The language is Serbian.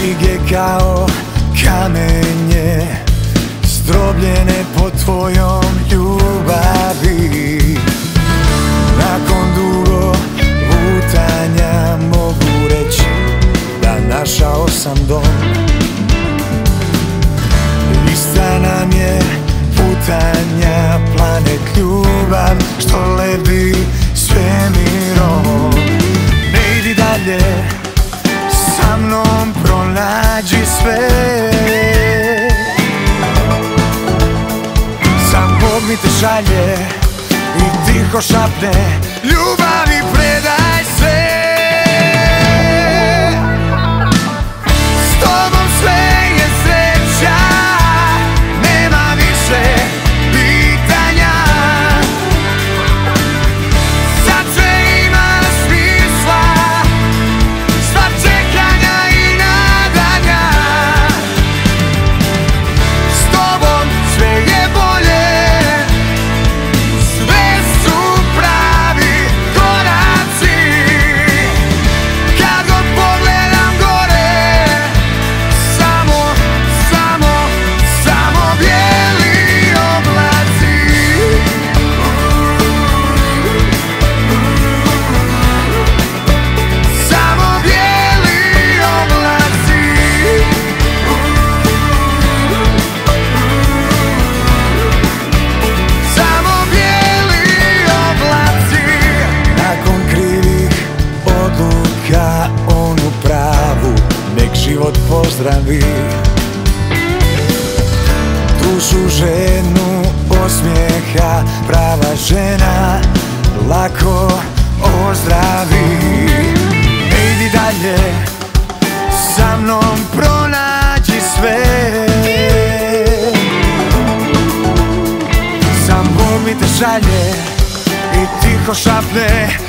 brige kao kamenje, zdrobljene po tvojom ljubavi. Nakon dugo lutanja mogu reći da našao sam dom. Ista nam je putanja, planet ljubav što lebdi svemirom. Ne idi dalje, sa mnom pronađi sve. Sam Bog mi te šalje i tiho šapne, ljubavi predaj sve. S tobom sve je sreća, nema više pitanja. Sad sve ima smisla, sva čekanja i nadanja. S tobom sve je bolje, sve su pravi koraci. Kad god pogledam gore, samo bijeli oblaci. Samo bijeli oblaci. Samo bijeli oblaci. Nakon krivih odluka onu pravu nek život pozdravi. Dušu ženu osmijeha prava žena lako ozdravi. Ne idi dalje, sa mnom pronađi sve. Sam Bog mi te šalje i tiho šapne,